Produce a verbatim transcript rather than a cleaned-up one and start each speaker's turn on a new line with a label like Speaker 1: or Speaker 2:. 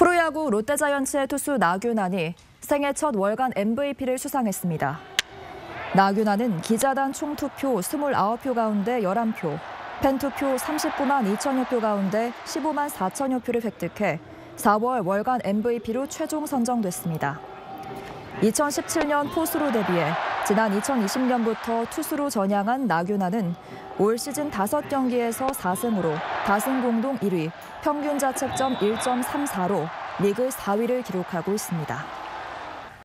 Speaker 1: 프로야구 롯데자이언츠의 투수 나균안이 생애 첫 월간 엠브이피를 수상했습니다. 나균안은 기자단 총투표 이십구 표 가운데 열한 표, 팬투표 삼십구만 이천여 표 가운데 십오만 사천여 표를 획득해 사월 월간 엠브이피로 최종 선정됐습니다. 이천십칠 년 포수로 데뷔해 지난 이천이십 년부터 투수로 전향한 나균안은 올 시즌 다섯 경기에서 사 승으로 다승 공동 일 위, 평균 자책점 일 점 삼사로 리그 사 위를 기록하고 있습니다.